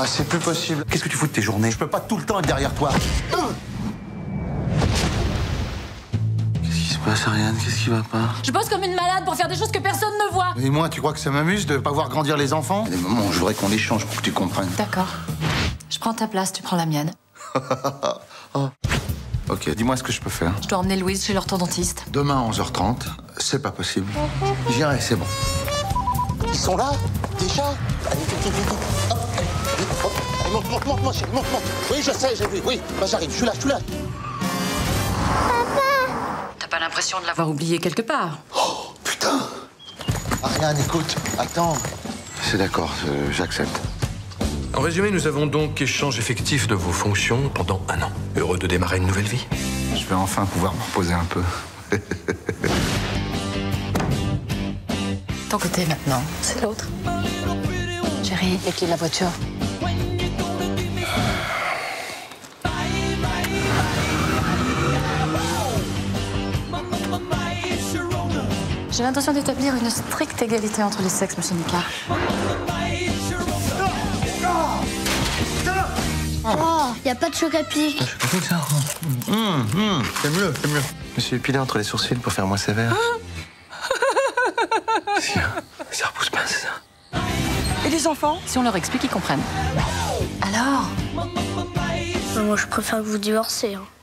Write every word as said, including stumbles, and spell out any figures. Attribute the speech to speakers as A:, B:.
A: Ah, c'est plus possible.
B: Qu'est-ce que tu fous de tes journées?
A: Je peux pas tout le temps être derrière toi.
B: Qu'est-ce qui se passe, Ariane? Qu'est-ce qui va pas?
C: Je bosse comme une malade pour faire des choses que personne ne voit.
A: Et moi, tu crois que ça m'amuse de pas voir grandir les enfants? Il y a des moments où je voudrais qu'on échange pour que tu comprennes.
C: D'accord. Je prends ta place, tu prends la mienne.
A: Oh. Ok, dis-moi ce que je peux faire.
C: Je dois emmener Louise chez l'orthodontiste.
A: Demain à onze heures trente, c'est pas possible. J'irai, c'est bon.
D: Ils sont là, déjà. Allez, vite, vite, vite, vite. Hop, allez, vite, hop. Allez, monte, monte, monte, monte, chérie, monte, monte. Oui, je sais, j'ai vu, oui. Bah, j'arrive, je suis là, je suis là.
C: T'as pas l'impression de l'avoir oublié quelque part?
A: Oh, putain. Ariane, écoute, attends.
B: C'est d'accord, euh, j'accepte.
E: En résumé, nous avons donc échange effectif de vos fonctions pendant un an. Heureux de démarrer une nouvelle vie.
B: Je vais enfin pouvoir me reposer un peu.
C: Ton côté maintenant, c'est l'autre. Chérie, les clés de la voiture. J'ai l'intention d'établir une stricte égalité entre les sexes, monsieur Nicard.
F: Oh, y a pas de choc à pic.
A: Hum, hum, c'est mieux, c'est mieux.
B: Je me suis épilé entre les sourcils pour faire moins sévère. Si, ça repousse pas, c'est ça.
C: Et les enfants? Si on leur explique, ils comprennent. Alors?
F: Moi, je préfère que vous divorciez. Hein.